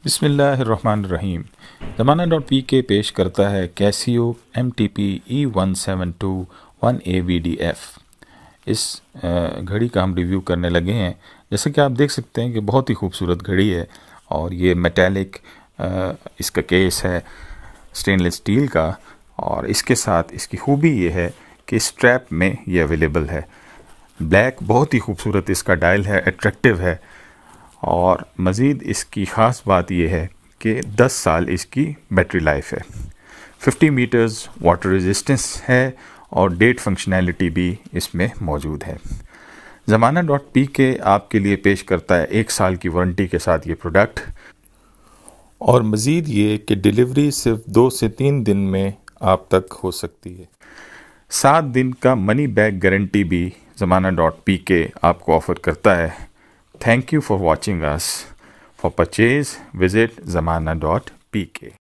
बिस्मिल्लाहिर्रहमानिर्रहीम। ज़माना .pk पेश करता है कैसियो MTP E172 1AVDF। इस घड़ी का हम रिव्यू करने लगे हैं। जैसे कि आप देख सकते हैं कि बहुत ही खूबसूरत घड़ी है और ये मेटालिक इसका केस है स्टेनलेस स्टील का, और इसके साथ इसकी खूबी ये है कि स्ट्रैप में ये अवेलेबल है। ब्लैक बहुत ही खूबसूरत इसका डायल है, अट्रैक्टिव है, और मज़ीद इसकी ख़ास बात यह है कि 10 साल इसकी बैटरी लाइफ है। 50 मीटर्स वाटर रेजिस्टेंस है और डेट फंक्शनैलिटी भी इसमें मौजूद है। ज़माना .pk आपके लिए पेश करता है 1 साल की वारंटी के साथ ये प्रोडक्ट, और मज़ीद ये कि डिलीवरी सिर्फ 2 से 3 दिन में आप तक हो सकती है। 7 दिन का मनी बैक गारंटी भी ज़माना .pk आपको ऑफ़र करता है। Thank you for watching us. For purchase, visit zamana.pk.